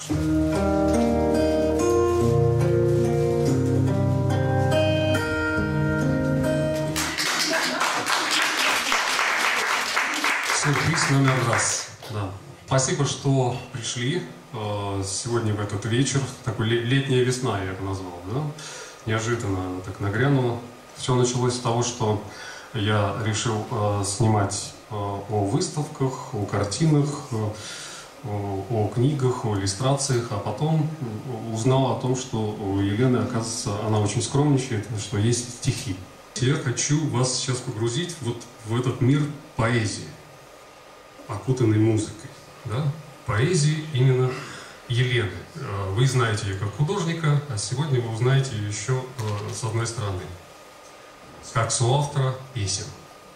Сюрприз номер раз. Да. Спасибо, что пришли сегодня в этот вечер. Такой летняя весна, я это назвал. Да? Неожиданно так нагрянуло. Все началось с того, что я решил снимать о выставках, о картинах, о книгах, о иллюстрациях, а потом узнал о том, что у Елены, оказывается, она очень скромничает, что есть стихи. Я хочу вас сейчас погрузить вот в этот мир поэзии, окутанный музыкой. Да? Поэзии именно Елены. Вы знаете ее как художника, а сегодня вы узнаете ее еще с одной стороны, как соавтора песен.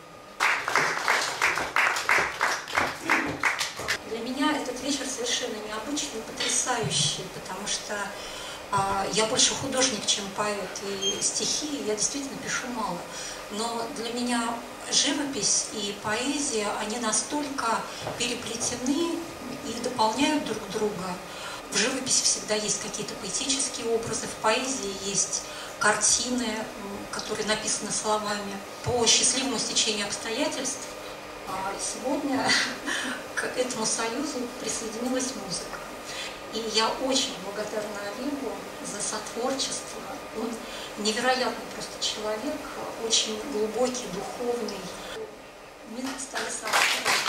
Для меня этот вечер совершенно необычный, потрясающий, потому что я больше художник, чем поэт, и стихи я действительно пишу мало. Но для меня живопись и поэзия, они настолько переплетены и дополняют друг друга. В живописи всегда есть какие-то поэтические образы, в поэзии есть картины, которые написаны словами. По счастливому стечению обстоятельств сегодня к этому союзу присоединилась музыка. И я очень благодарна Олегу за сотворчество. Он невероятный просто человек, очень глубокий, духовный. Мы стали соавторами.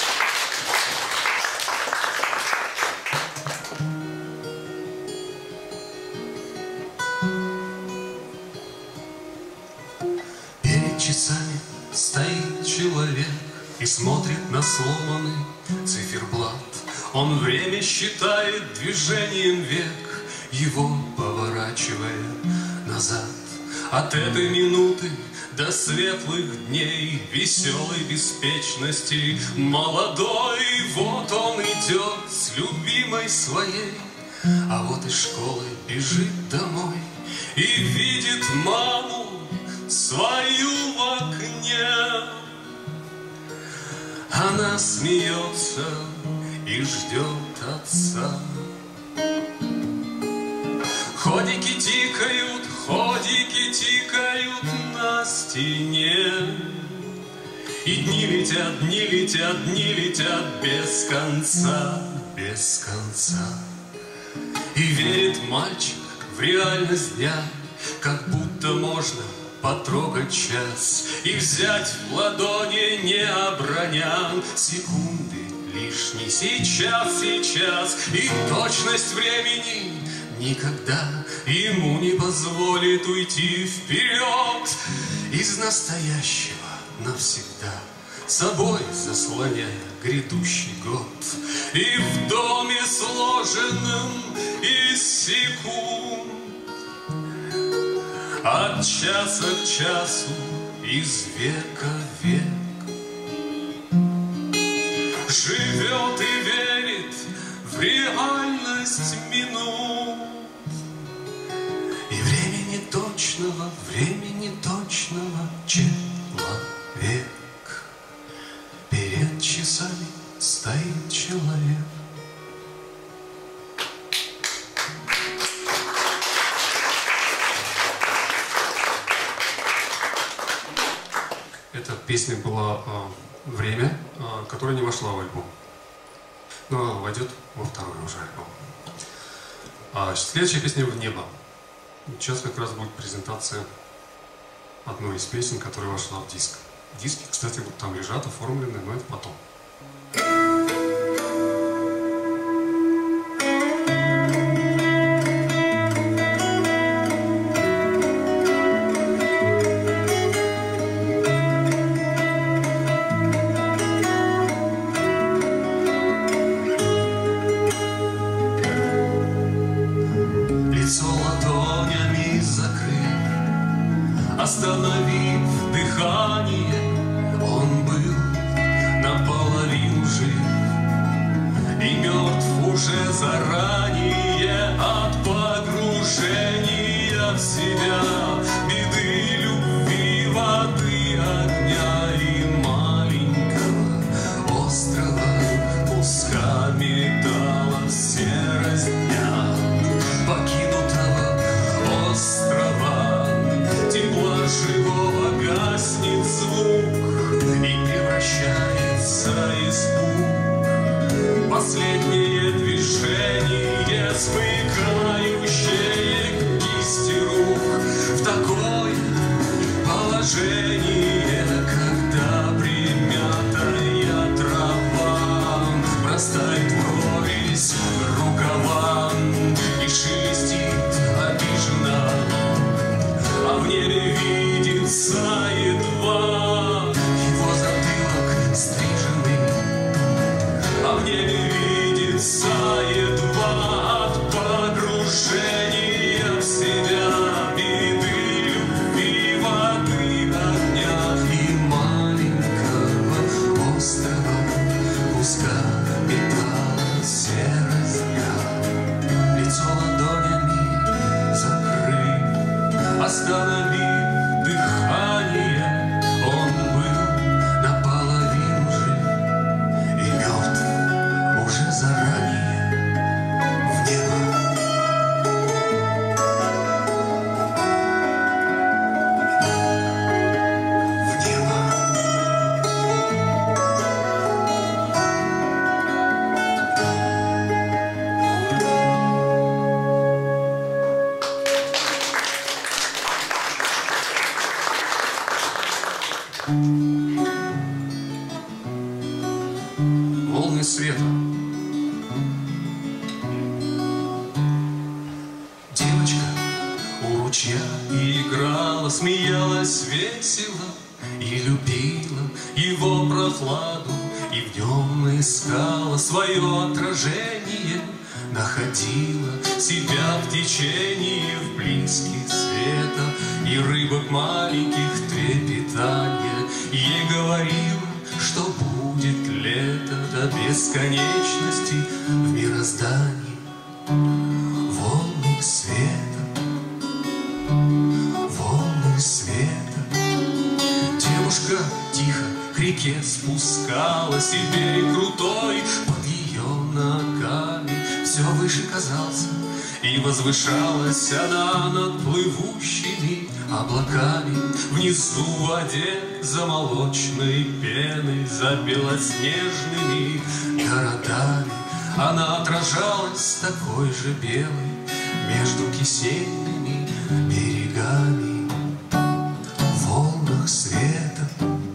Перед часами стоит человек и смотрит на сломанный циферблат. Он время считает движением век, его поворачивая назад. От этой минуты до светлых дней веселой беспечности молодой, вот он идет с любимой своей, а вот из школы бежит домой и видит маму свою в окне. Она смеется и ждет отца. Ходики тикают на стене. И дни летят, дни летят, дни летят без конца, без конца. И верит мальчик в реальность дня, как будто можно потрогать час и взять в ладони, не оброня секунды лишней. Сейчас, сейчас, и точность времени никогда ему не позволит уйти вперед из настоящего навсегда, собой заслоняя грядущий год. И в доме, сложенном из секунд, от часа к часу, из века в век, живет и верит в реальность минут. И времени точного человек. Перед часами стоит человек. Эта песня была «Время», которая не вошла в альбом, но она войдет во второй уже альбом. Следующая песня «В небо». Сейчас как раз будет презентация одной из песен, которая вошла в диск. Диски, кстати, вот там лежат, оформлены, но это потом. Остановив дыхание, он был наполовину жив. ручья и играла, смеялась весело и любила его прохладу, и в нем искала свое отражение, находила себя в течении, в блеске света и рыбок маленьких трепетания. Ей говорила, что будет лето до бесконечности в мироздании. Волны света, волны света. Девушка тихо к реке спускалась, и берег крутой под ее ногами все выше казался, и возвышалась она над плывущими облаками. Внизу в воде за молочной пеной, за белоснежными городами она отражалась такой же белой между кисельными берегами. В волнах света,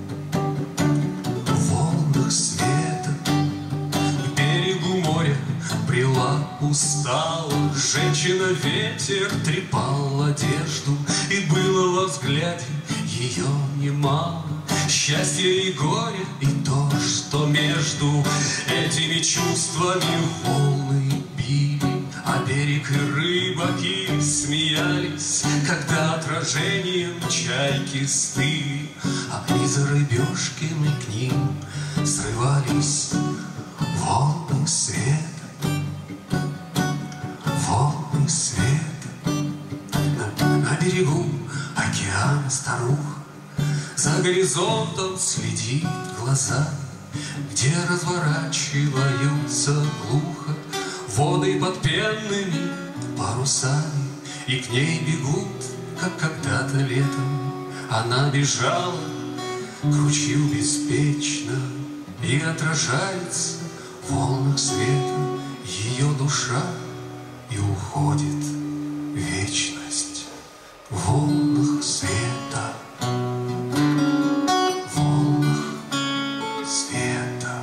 в волнах света, к берегу моря брела устала женщина, ветер трепал одежду, и было во взгляде ее немало счастья и горя, и то, что между этими чувствами волны били, а берег и рыбаки смеялись, когда отражением чайки стыли, а они за рыбешками к ним срывались. Волны света, волны света. На берегу океана старуха за горизонтом следит глаза, где разворачиваются глухо воды под пенными парусами, и к ней бегут, как когда-то летом она бежала к ручью беспечно, и отражается в волнах света ее душа, и уходит в вечность. В волнах света, в волнах света.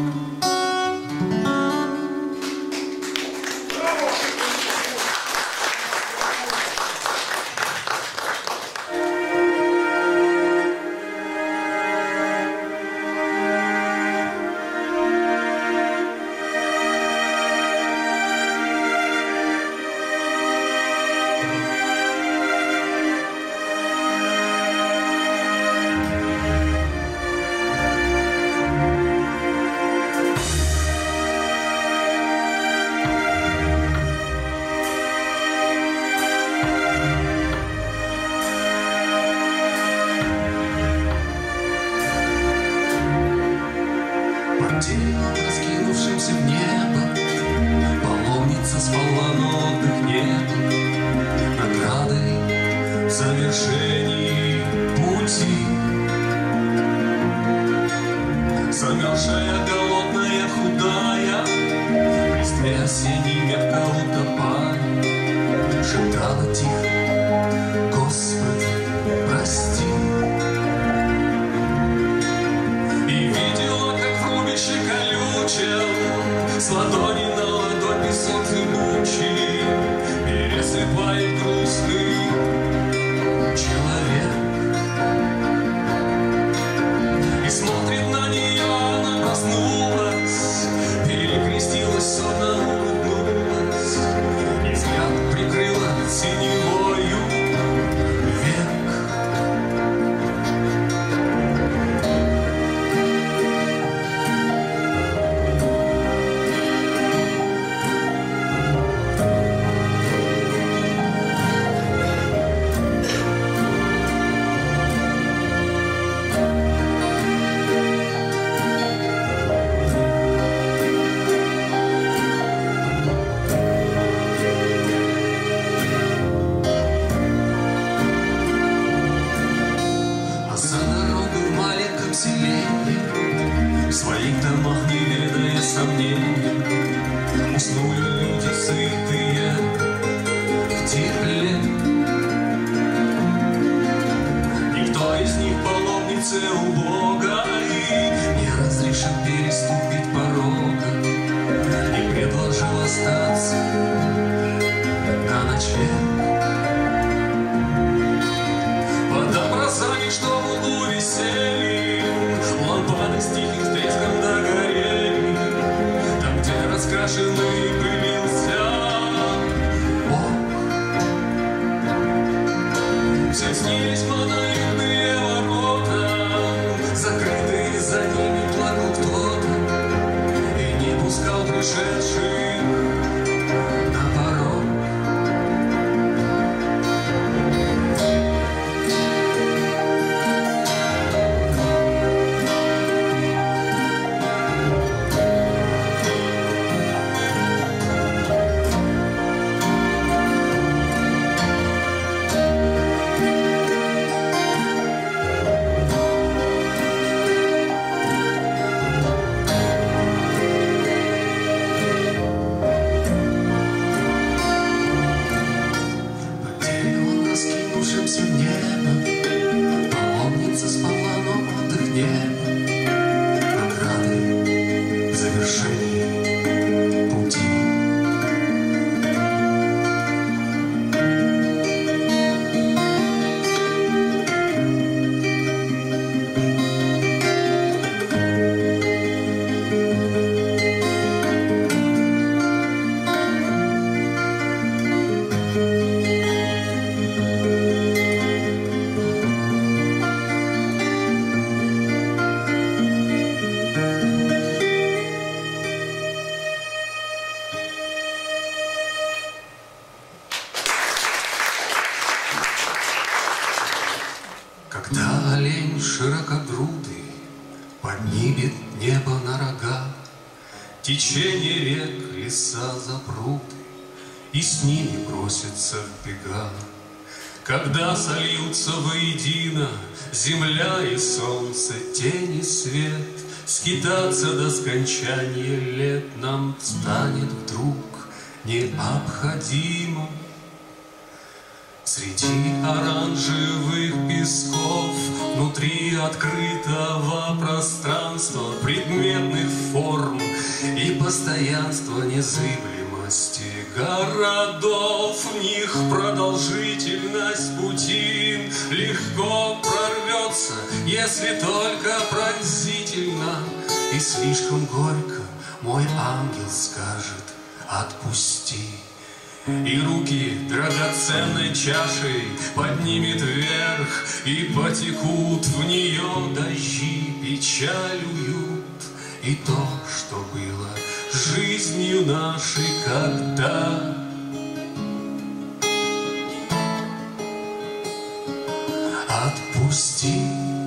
Деревом, раскинувшимся в небо, паломница спала, но отдых нет. Наградой в завершении пути замерзшая, голодная, худая, в листве осенней мягко утопая, шептала тихо: Господи, прости. С ладони на ладонь песок зыбучий пересыпает грустный человек, и смотрит на нее, она проснулась, перекрестилась, сонно улыбнулась, и взгляд прикрыла синевою широкогрудый поднимет небо на рога, течение рек, леса, запруды, и с ними бросится в бега. Когда сольются воедино земля и солнце, тень и свет, скитаться до скончания лет нам станет вдруг необходимо. Среди оранжевых песков, внутри открытого пространства, предметных форм и постоянства незыблемости городов, в них продолжительность пути легко прорвется, если только пронзительно и слишком горько мой ангел скажет: отпусти. И руки драгоценной чашей поднимет вверх, и потекут в нее дожди, печалюют и то, что было жизнью нашей когда. Отпусти.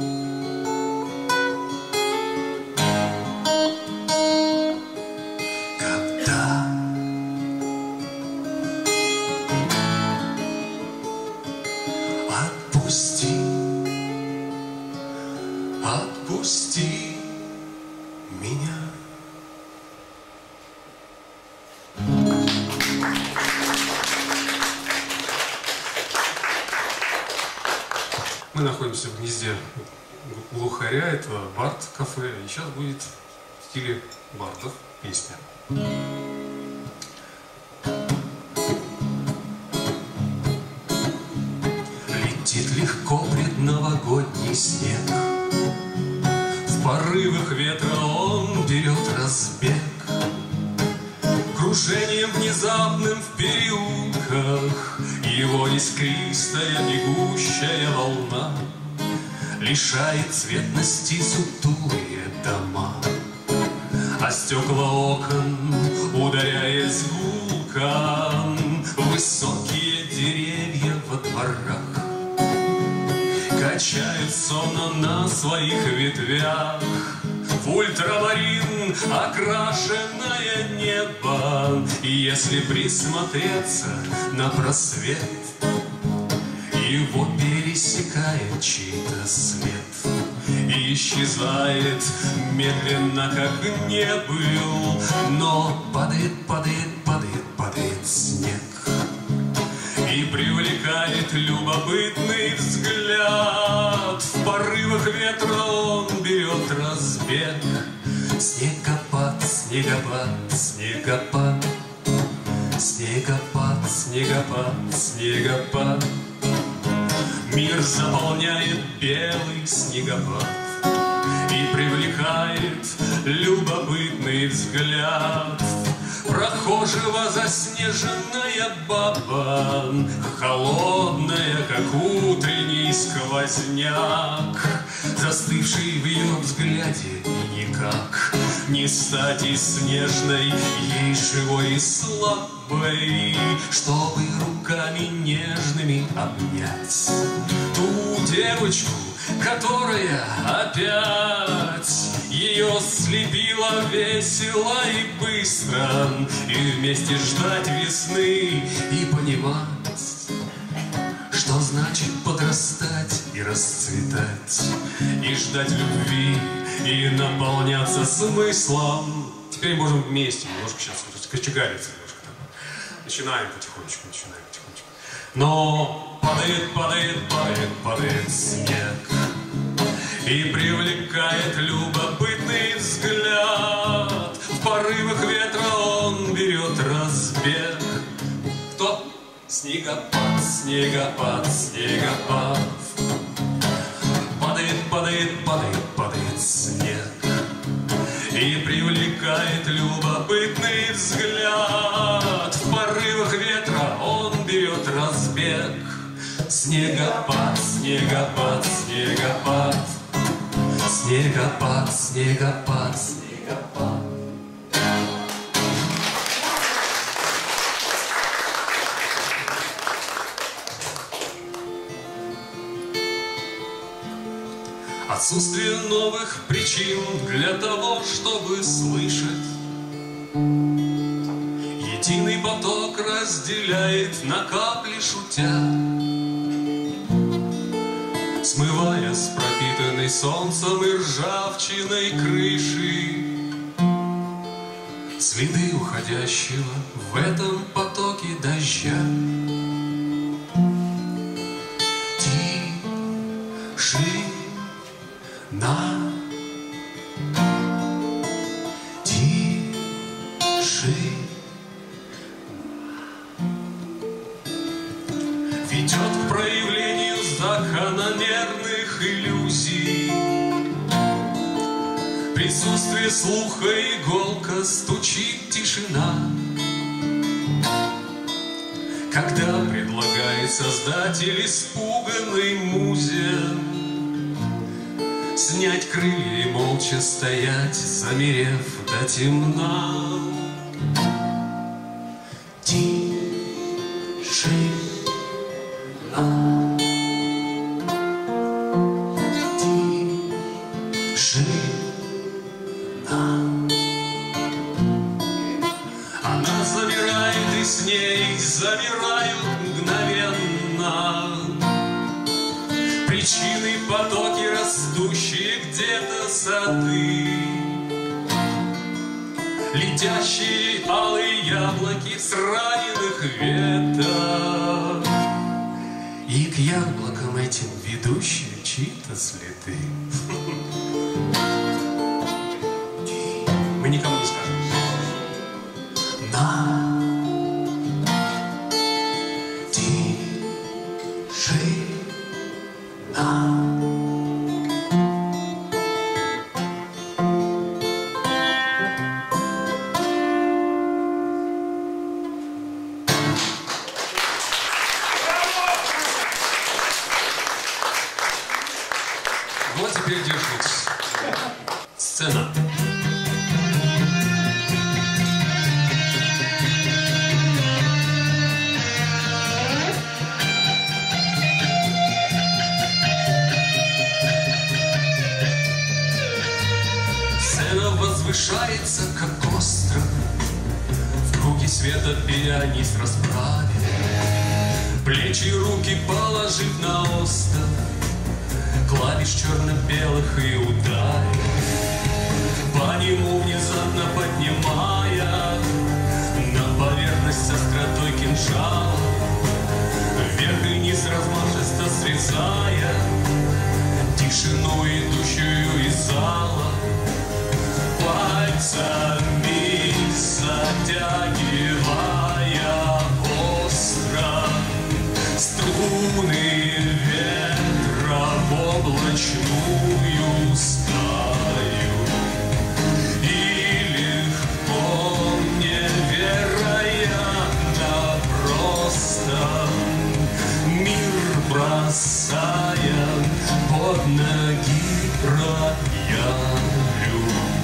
Отпусти меня. Мы находимся в гнезде глухаря, это Бард-кафе, и сейчас будет в стиле бардов песня. Летит легко предновогодний снег, в порывах ветра он берет разбег. Кружением внезапным в переулках его искристая бегущая волна лишает цветности сутулые дома, а стекла окон, ударяясь гулко, высокие деревья во дворах качают сонно на своих ветвях в ультрамарин окрашенное небо. И если присмотреться на просвет, его пересекает чей-то след и исчезает медленно, как не был, но падает, падает, падает, падает снег и привлекает любопытный взгляд. В порывах ветра он берет разбег. Снегопад, снегопад, снегопад, снегопад, снегопад, снегопад. Мир заполняет белый снегопад и привлекает любопытный взгляд прохожего заснеженная баба, холодная, как утренний сквозняк, застывший в ее взгляде и никак не стать и снежной, ей живой и слабой, чтобы руками нежными обнять ту девочку, которая опять ее слепила весело и быстро, и вместе ждать весны и понимать, что значит подрастать и расцветать, и ждать любви и наполняться смыслом. Теперь можем вместе немножко сейчас кочегариться немножко. Начинаем потихонечку, Но падает, падает, падает, падает снег и привлекает любопытный взгляд. В порывах ветра он берет разбег. Кто? Снегопад, снегопад, снегопад. Падает, падает, падает, падает снег и привлекает любопытный взгляд. В порывах ветра он берет разбег. Снегопад, снегопад, снегопад, снегопад, снегопад, снегопад. Отсутствие новых причин для того, чтобы слышать. Единый поток разделяет на капли шутя, смывая с пропитанной солнцем и ржавчиной крыши следы уходящего в этом потоке дождя. Тишина, тишина ведет к проявлению закономерных иллюзий. Присутствие слуха иголка, стучит тишина, когда предлагает создатель испуганной музе снять крылья и молча стоять, замерев до темна. Тишина, тишина. Она замирает, и с ней замирают мгновенно причины, потоки, растущие где-то сады, летящие алые яблоки с раненых веток, и к яблокам этим ведущие чьи-то следы. Мы никому не скажем. Тишина. Вот теперь держитесь. Сцена. Сцена возвышается, как остров. В круге света пианист расправит плечи и руки, положив на остов клавиш черно-белых и ударит по нему, внезапно поднимая на поверхность с остротой кинжала, вверх и вниз размашисто срезая тишину, идущую из зала, пальцами затягивая остро струны ветра в облачную стаю. И легко, невероятно просто мир бросая под ноги роялю.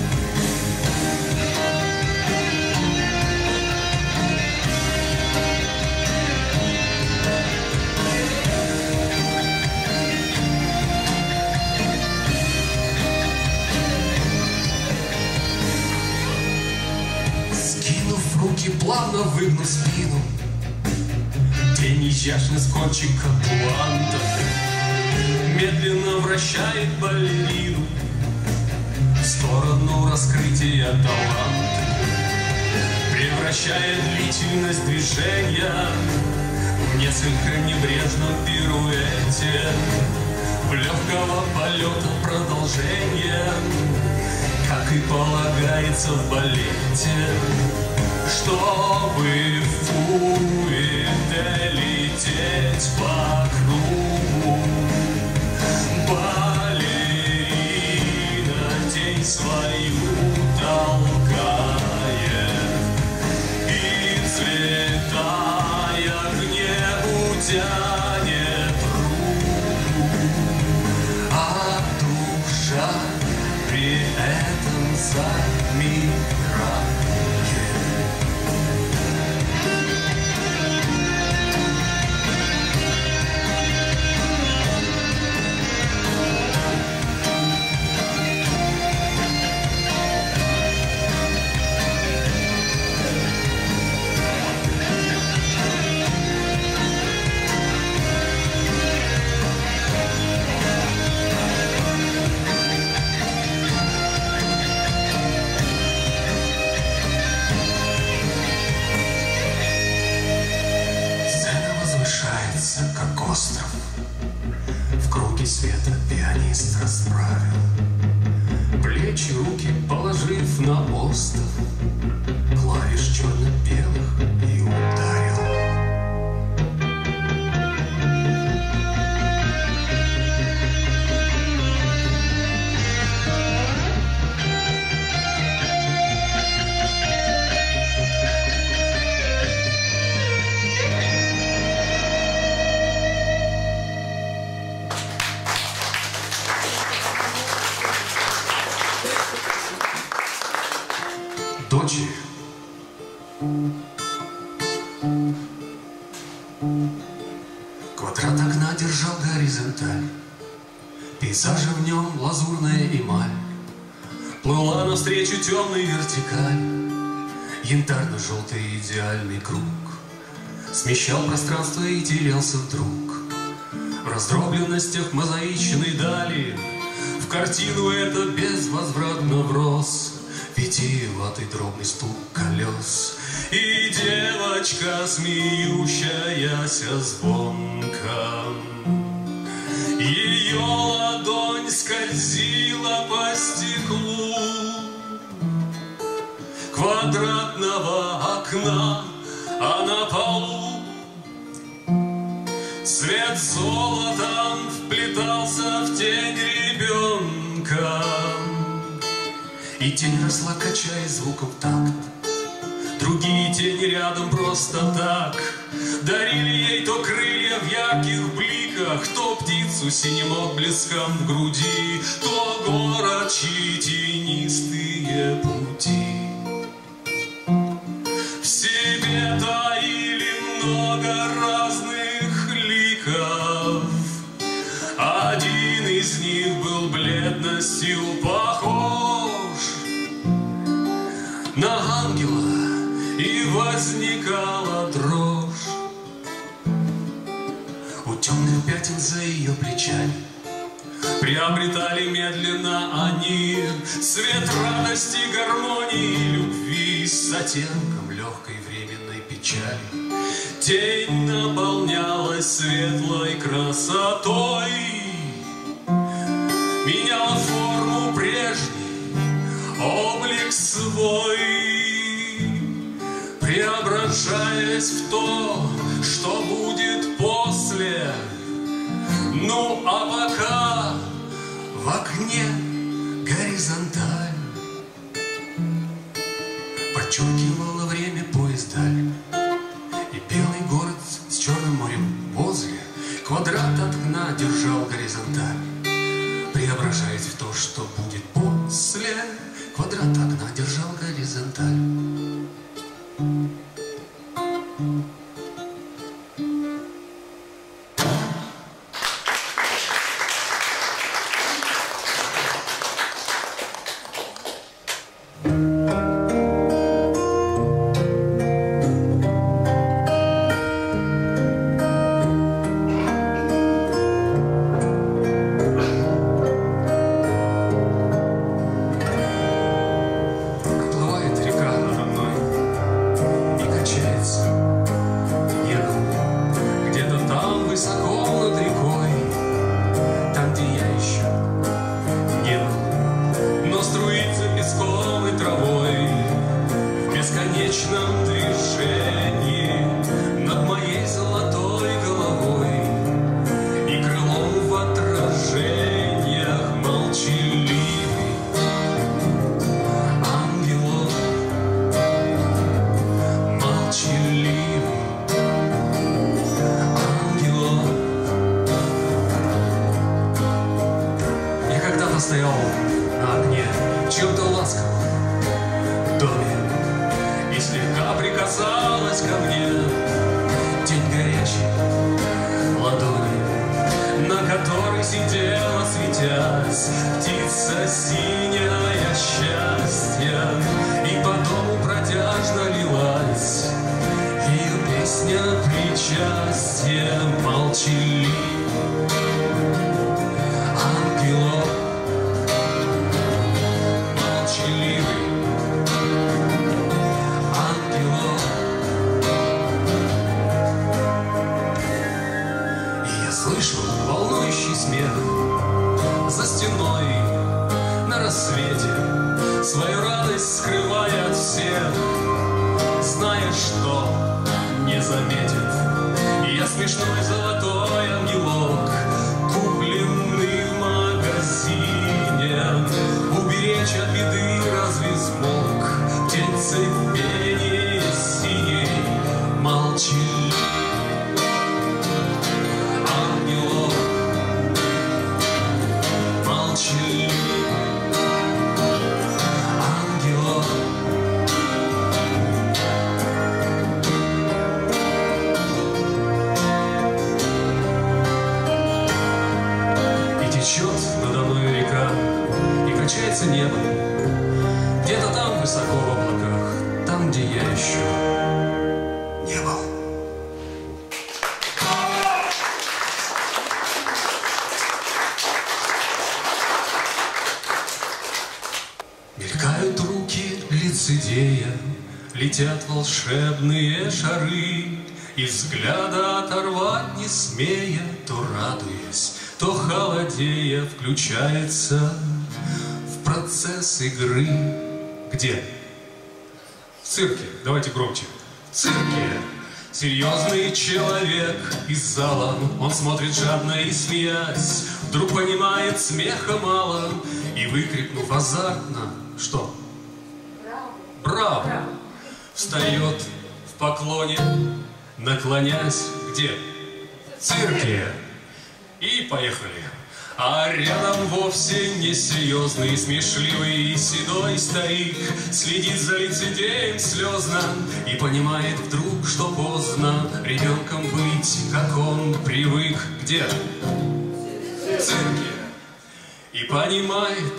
Руки плавно выгнув спину, тень изящно с кончика пуанта медленно вращает балерину в сторону раскрытия таланта, превращая длительность движения в несколько небрежном пируэте, в легкого полета продолжения, как и полагается в балете. Чтобы в фуэте лететь по кругу, балерина тень свою толкает и, взлетая к небу, тянет руку, а душа при этом замирает. Квадрат окна держал горизонталь, пейзажи в нем лазурная эмаль. Плыла навстречу темный вертикаль, янтарно-желтый идеальный круг. Смещал пространство и терялся вдруг в раздробленностях мозаичной дали. В картину это безвозвратно врос витиеватый дробный стук колес. И девочка, смеющаяся звонко, ее ладонь скользила по стеклу квадратного окна, а на полу свет золотом вплетался в тень ребенка. И тень росла, качаясь звуком в такт. Другие тени рядом просто так дарили ей то крылья в ярких бликах, то птицу синим отблеском в груди, то город, чьи тенистые пути в себе таили много разных ликов. Один из них был бледностью похож на ангела, и возникала дрожь у темных пятен за ее плечами. Приобретали медленно они свет радости, гармонии, любви с оттенком легкой временной печали. Тень наполнялась светлой красотой, меняла форму прежней, облик свой, преображаясь в то, что будет после. Ну а пока в окне горизонталь подчеркивала время поезд даль. И белый город с черным морем возле квадрат от окна держал горизонталь, преображаясь в то, что будет после. Квадрат окна держал горизонталь. Стоял на окне чем-то ласковым доме, и слегка прикасалась ко мне тень горячей ладони, на которой сидела, светясь, птица синяя счастья, и по дому протяжно лилась ее песня причастия. Молчаливый ангелок, слышал волнующий смех за стеной на рассвете, свою радость скрывая от всех, зная, что не заметит. Я смешной золотой ангелок, купленный в магазине, уберечь от беды разве смог птицы в пене синей. Молчаливый ангелок, молчаливый ангелок. небо. Где-то там высоко в облаках, там, где я еще не был. Мелькают руки лицедея, летят волшебные шары, и взгляда оторвать не смея, то радуясь, то холодея, включается в процесс игры. Где? В цирке. Давайте громче. В цирке. Серьезный человек из зала, он смотрит жадно и смеясь, вдруг понимает, смеха мало, и выкрикнув азартно: что? Браво! Браво! Встает в поклоне, наклонясь. Где? В цирке. И поехали. А рядом вовсе не серьезный, смешливый и седой старик следит за лицедеем слезно и понимает вдруг, что поздно ребенком быть, как он привык. Где? В цирке. И понимает,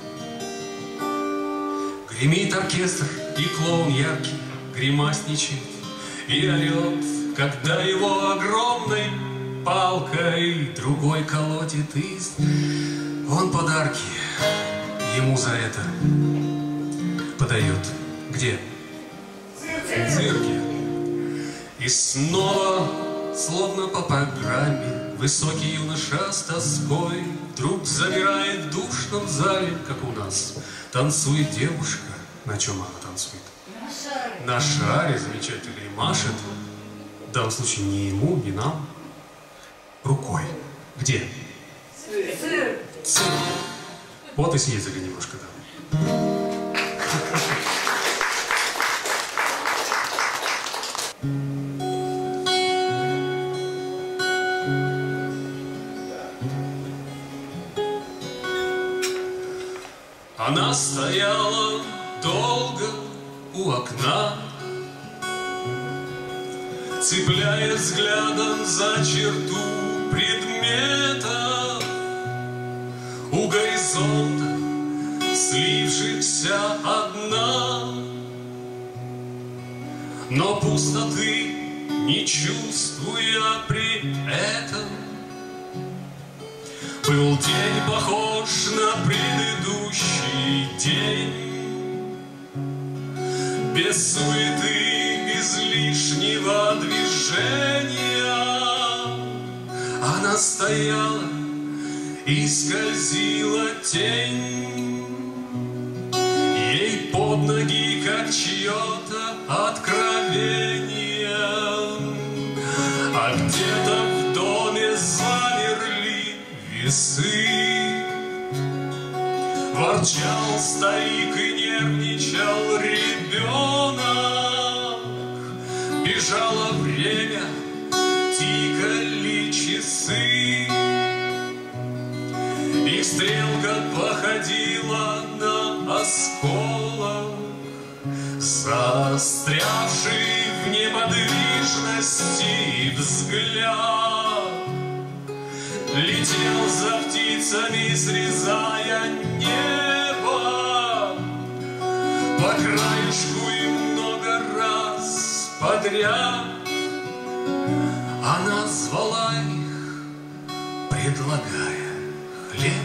гремит оркестр, и клоун яркий гримасничает и орет, когда его огромной палкой другой колотит, и он подарки ему за это подает. Где? В цирке. И снова, словно по программе, высокий юноша с тоской вдруг замирает в душном зале, как у нас. Танцует девушка. На чем она танцует? На шаре. Замечательно. И машет. В данном случае не ему, не нам. Рукой. Где? Цирк. Вот и съездили немножко там. Она стояла долго у окна, цепляя взглядом за черту предметов у горизонта, слившихся одна, но пустоты не чувствуя при этом. Был день похож на предыдущий день, без суеты, без лишнего движения. Она стояла, и скользила тень ей под ноги, как чье-то откровение. А где-то в доме замерли весы, ворчал старик и нервничал ребенок. Бежало время, тикали часы, и стрелка походила на осколок, застрявший в неподвижности взгляд. Летел за птицами, срезая небо по краешку и много раз подряд. Она звала их, предлагая хлеб,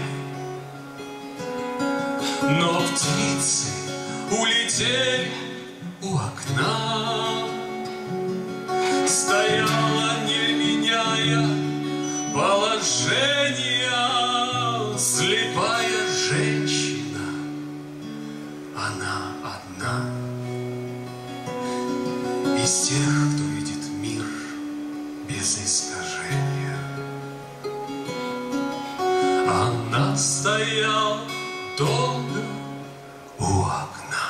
но птицы улетели у окна. Стояла, не меняя положения, слепая женщина, она одна из тех, кто видит мир без искажения. Она стояла долго у окна.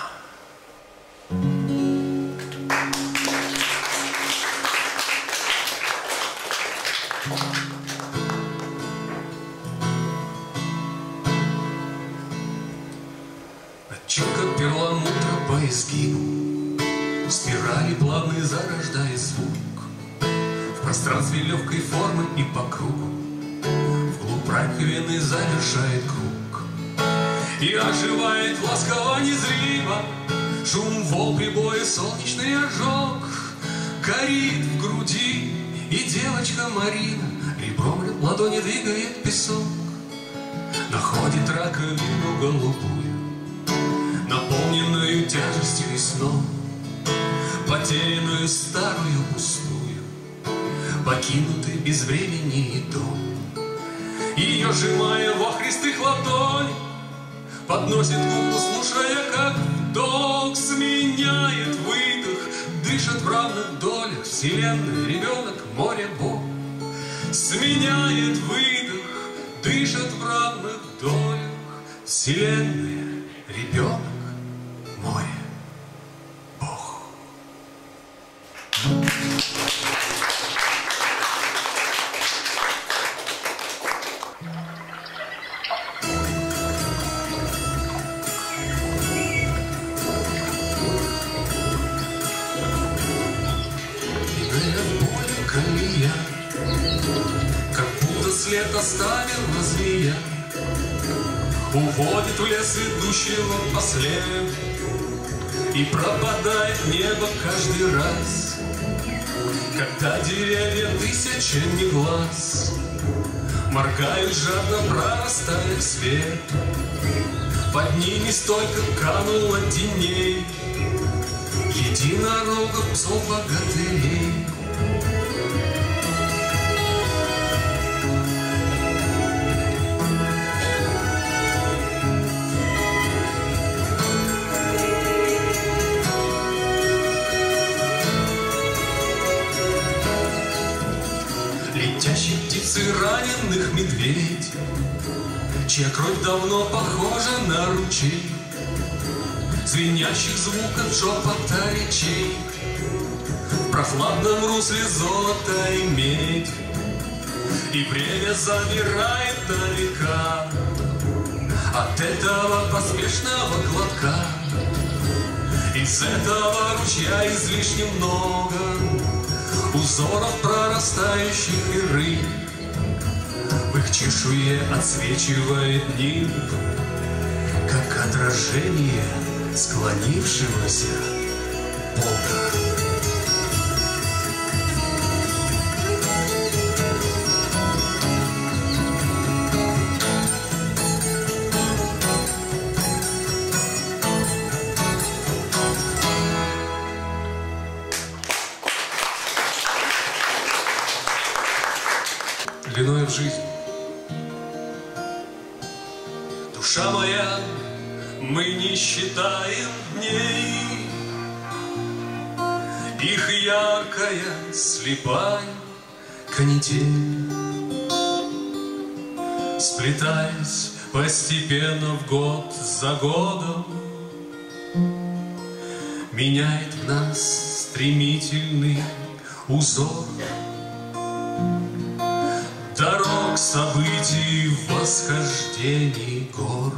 Отчетко перламутра по изгибу, спирали плавные зарождая звук, в пространстве легкой формы и по кругу, вглубь раковины завершает круг. И оживает ласково незримо шум волн прибоя, солнечный ожог горит в груди, и девочка Марина ребром ладони двигает песок, находит раковину голубую, наполненную тяжестью и сном, потерянную старую пустую, покинутый без времени дом. Ее, сжимая во христых ладонь, подносит к уху, слушая, как вдох сменяет выдох, дышит в равных долях вселенная, ребенок, море, Бог. Сменяет выдох, дышит в равных долях вселенная, ребенок, море, Бог. Как будто след оставила змея, уводит в лес идущего послед, и пропадает небо каждый раз, когда деревья тысячами глаз моргают жадно, прорастая в свет. Под ними столько кануло теней, единорогов, псов, богатырей. Летящие птицы, раненых медведь, чья кровь давно похожа на ручей, звенящих звуков шепота речей, в прохладном русле золото и медь. И время замирает на века от этого поспешного глотка. Из этого ручья излишне много узоров, прорастающих и рыб. В их чешуе отсвечивает нимб, как отражение склонившегося Бога. Длиною в жизнь. Душа моя, мы не считаем дней, их яркая, слепая канитель, сплетаясь постепенно в год за годом, меняет в нас стремительный узор дорог, событий, восхождений гор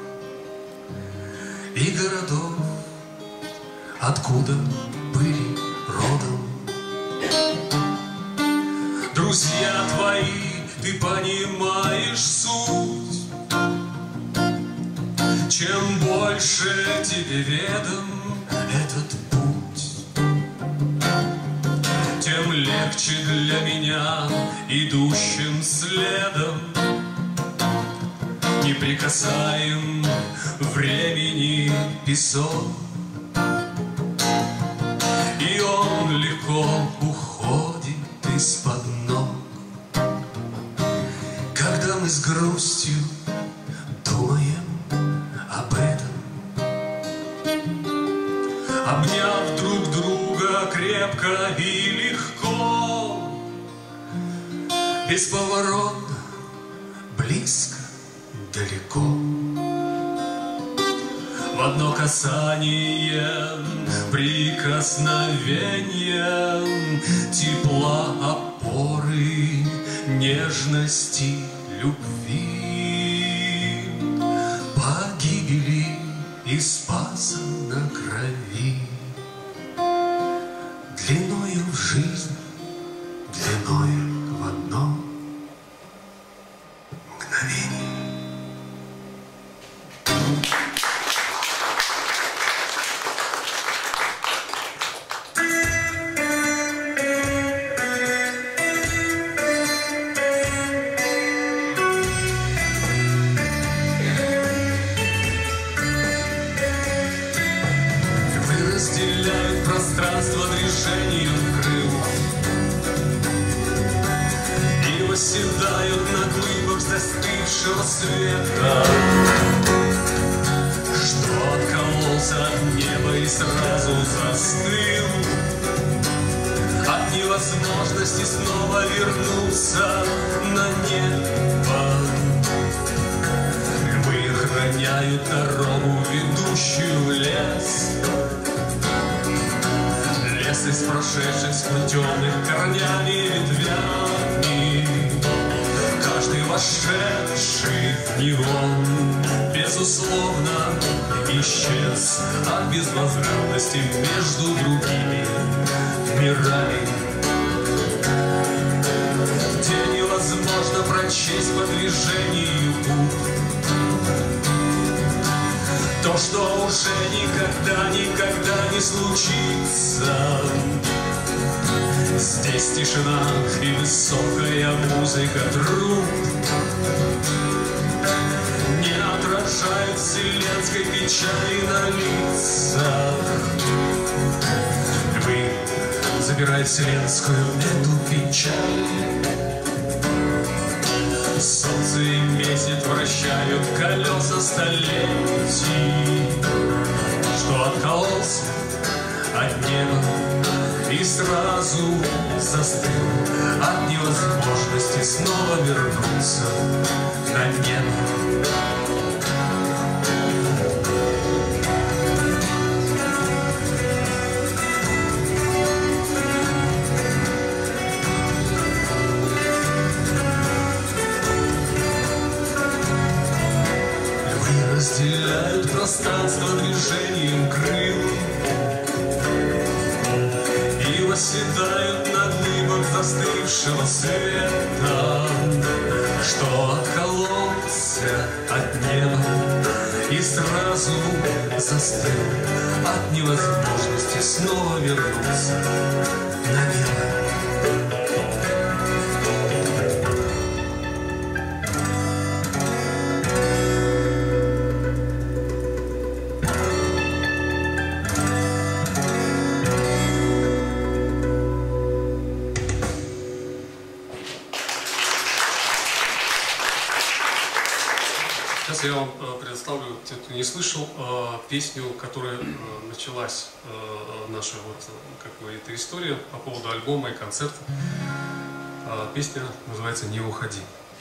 и городов, откуда были родом. Друзья твои, ты понимаешь суть, чем больше тебе ведом этот путь, тем легче для меня, идущим следом, неприкасаем времени песок, и он легко уходит из-под ног, когда мы с грустью думаем об этом, обняв друг друга крепко и легко, бесповоротно, близко, далеко. В одно касание, прикосновение, тепла, опоры, нежности, любви, погибели и спаса на крови, длиною в жизнь, длиною в одно мгновение. восседают на глыбах застывшего света, что откололся от неба и сразу застыл от невозможности снова вернуться на небо. Львы охраняют дорогу, ведущую в лес. Лес из прошедших сплетенных корнями и ветвями. Каждый вошедший в него безусловно исчез от безвозвратности между другими мирами, где невозможно прочесть по движению губ то, что уже никогда не случится. Здесь тишина и высокая музыка труб не отражают вселенской печали на лицах. Львы забирают вселенскую эту печаль. Солнце и месяц вращают колеса столетий, что откололся от неба и сразу застыл от невозможности снова вернуться на небо. Разделяют пространство движением крыл и восседают на глыбах застывшего света, что откололся от неба и сразу застыл от невозможности снова вернуться на небо. Сейчас я вам предоставлю, те, кто не слышал, песню, которая началась, наша вот, как бы, эта история по поводу альбома и концерта. Песня называется «Не уходи».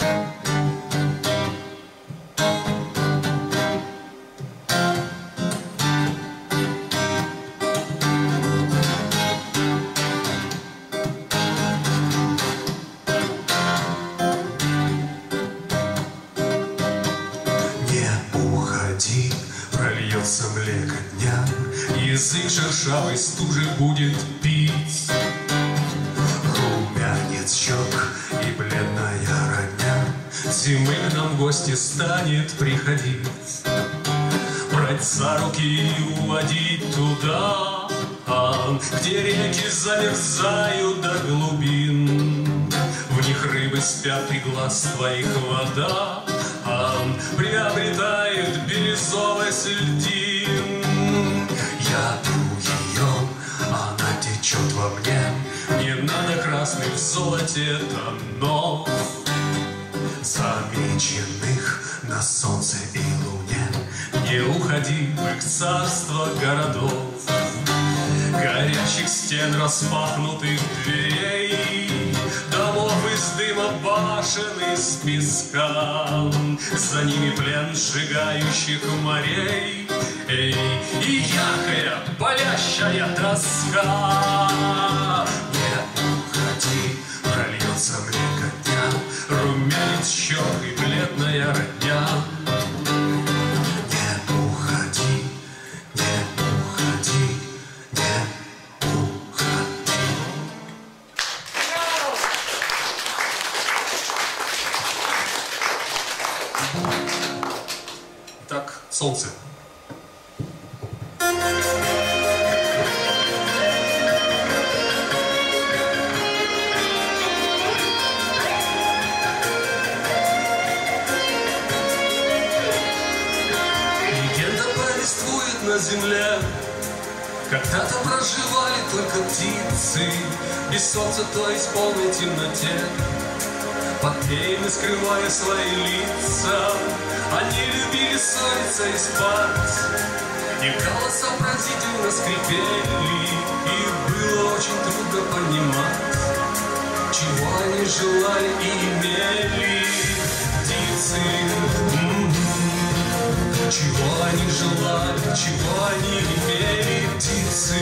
Прольется млеко дня, язык шершавой стужи будет пить. Румянец щек и бледная родня зимы к нам в гости станет приходить. Брать за руки и уводить туда, где реки замерзают до глубин. В них рыбы спят, и глаз твоих вода приобретает бирюзовость льдин. Я тру ее, она течет во мне, не надо красных в золоте тонов, замеченных на солнце и луне. Не уходи в их царство городов, горящих стен, распахнутых дверей, домов из дыма, башен из песка, за ними плен сжигающих морей, эй, и яркая, палящая тоска. Не уходи, прольется млеко дня, румянец щек и бледная родня. Не уходи, не уходи, не уходи. Итак, солнце. Легенда повествует на земле, когда-то проживали только птицы, без солнца, то есть в полной темноте. под пелями скрывая свои лица. Они любили ссориться и спать, и голоса пронзительно скрипели, и было очень трудно понимать, чего они желали и имели. Птицы, чего они желали, чего они имели. Птицы,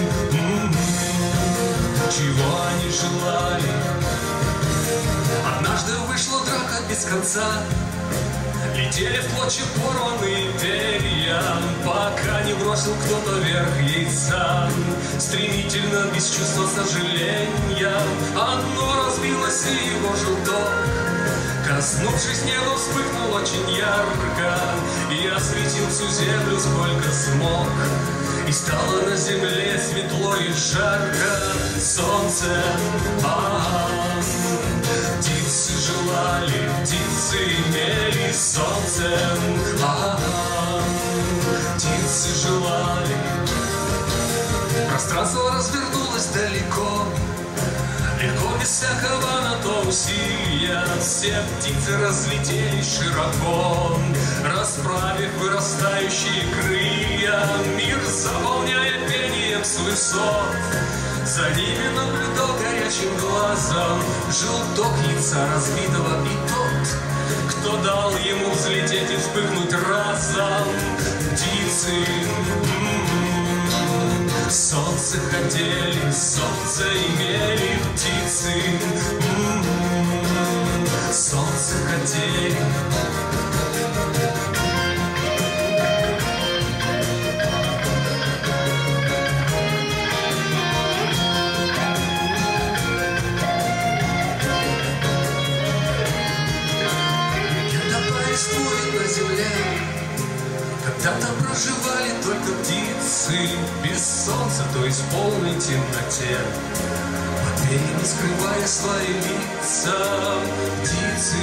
чего они желали. Однажды вышла драка без конца, летели в клочья порванные перья, пока не бросил кто-то вверх яйца. Стремительно, без чувства сожаления, оно разбилось, и его желток, коснувшись неба, вспыхнул очень ярко и осветил всю землю, сколько смог. И стало на земле светло и жарко. Солнце, птицы желали, птицы имели. Солнце, птицы желали. Пространство развернулось далеко, легко, без всякого на то усилия. Все птицы разлетелись широко, расправив вырастающие крылья. Мир, заполняя пением с высот, за ними наблюдал горячим глазом желток яйца разбитого. И тот, кто дал ему взлететь и вспыхнуть разом. Птицы, солнце хотели, солнце имели. Птицы, солнце хотели. Когда повествует на земле, когда-то проживали только птицы, без солнца, то есть в полной темноте, под пелями скрывая свои лица. Птицы,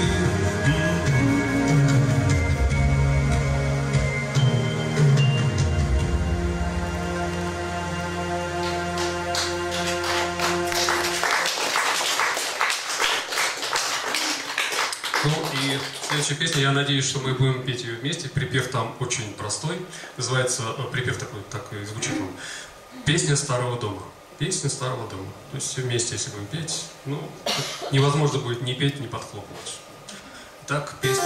Ну и следующая песня, я надеюсь, что мы будем петь ее вместе. Припев там очень простой. Называется, припев такой, так и звучит он. Песня старого дома. Песня старого дома. То есть все вместе, если будем петь, ну, невозможно будет ни петь, ни подхлопывать. Так, песня...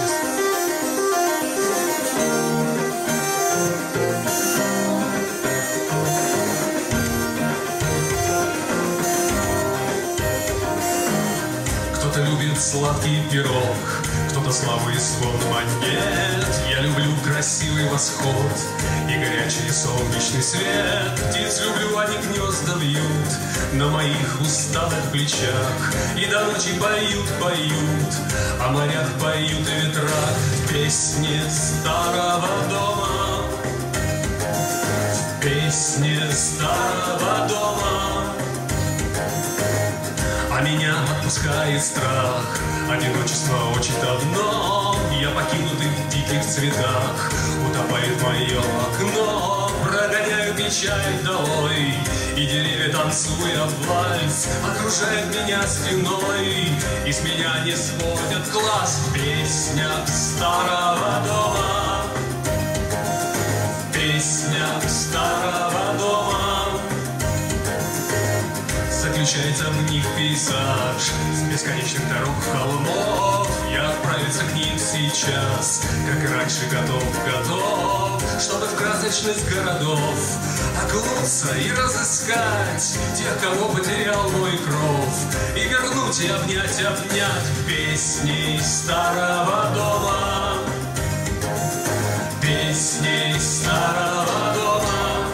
кто-то любит сладкий пирог, кто-то славы и звон монет. Я люблю красивый восход и горячий солнечный свет. Птиц люблю, они гнезда вьют на моих усталых плечах, и до ночи поют, поют, о морях поют и ветрах. В песне старого дома, в песне старого дома. А меня отпускает страх, одиночество очень давно. Я покинутый в диких цветах, утопает мое окно. Прогоняю печаль долой, и деревья, танцуя в вальс, окружают меня стеной, и с меня не сводят глаз. В песнях старого дома, в песнях старого дома заключается в них пейзаж с бесконечных дорог, холмов. Я отправиться к ним сейчас, как и раньше, готов, чтобы в красочность городов окунуться и разыскать тех, кого потерял мой кров, и вернуть и обнять песней старого дома, песней старого дома.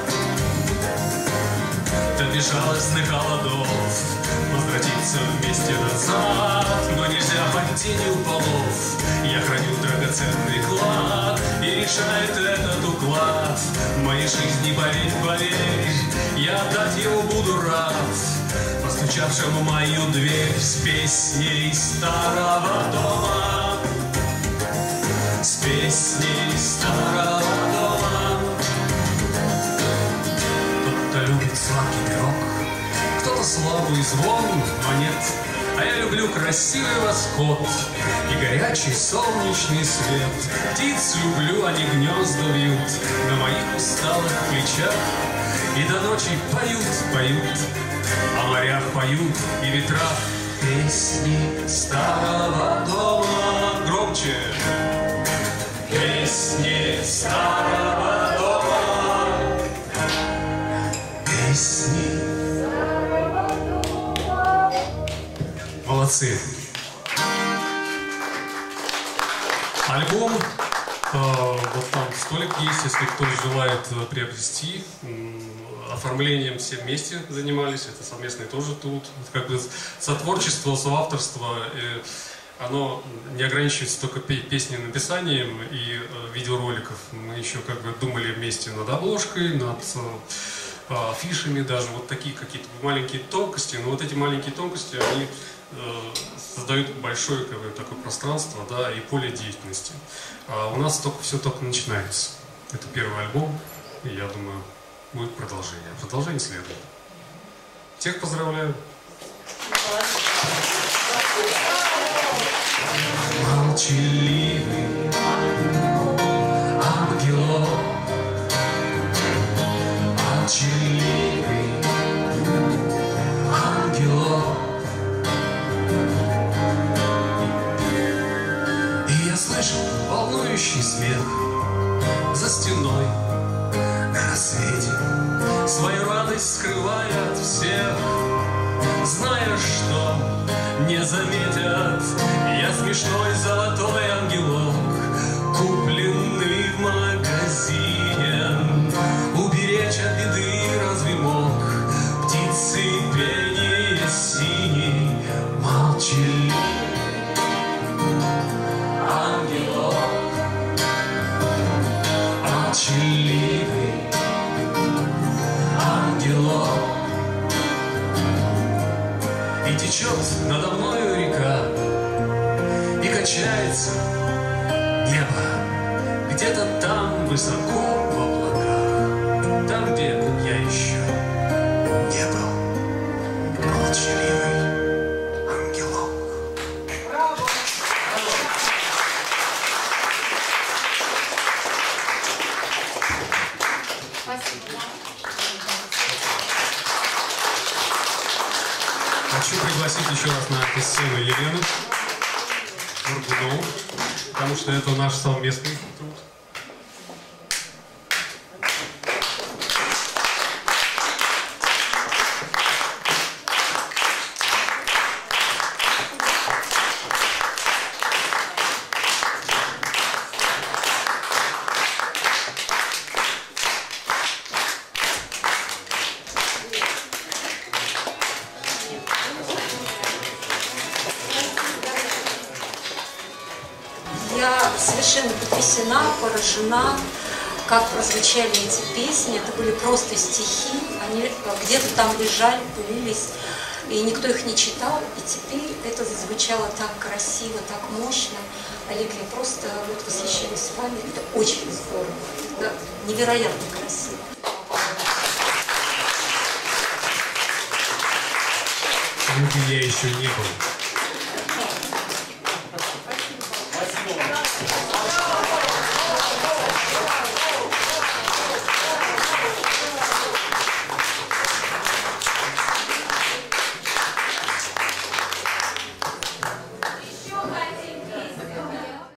До безжалостных холодов возвратиться вместе назад, но нельзя под тенью полов. Я храню драгоценный клад, и решает этот уклад моей жизни, поверь, поверь, я отдать его буду рад постучавшему в мою дверь с песней старого дома, с песней старого дома. Кто-то любит сладкий пирог, кто-то славу и звон монет, а я люблю красивый восход и горячий солнечный свет. Птиц люблю, они гнезда вьют на моих усталых плечах. И до ночи поют, поют, о морях поют и ветрах песни старого дома. Громче! Песни старого дома. Песни. Молодцы. Альбом, вот там столик есть, если кто желает приобрести. Оформлением все вместе занимались, это совместный тоже тут. Как бы сотворчество, соавторство, оно не ограничивается только песней написанием и видеороликов. Мы еще как бы думали вместе над обложкой, над афишами даже, вот такие какие-то маленькие тонкости. Но вот эти маленькие тонкости, они создают большое как бы, такое пространство, да, и поле деятельности. А у нас все только начинается. Это первый альбом, и я думаю, будет продолжение. Продолжение следует. Всех поздравляю. Молчаливый ангелок, молчаливый ангелок. И я слышу волнующий смех за стеной на рассвете, свою радость скрывая от всех, зная, что не заметят. Я смешной золотой ангелок, купленный в магазине. Уберечь от беды разве мог птицы пение синей? Молчаливый ангелок, молчаливый ангелок. И течет надо мною река, и качается небо где-то там высоко в облаках, там, где я еще не был. Молчаливый ангелок. Браво! Спасибо. Хочу пригласить еще раз на эту сцену Елену Мургунову, потому что это наш совместный труд. Я совершенно потрясена, поражена, как прозвучали эти песни. Это были просто стихи, они где-то там лежали, пылились, и никто их не читал. И теперь это зазвучало так красиво, так мощно. Олег, я просто вот восхищаюсь с вами. Это очень здорово, это невероятно красиво. Там, где я еще не был.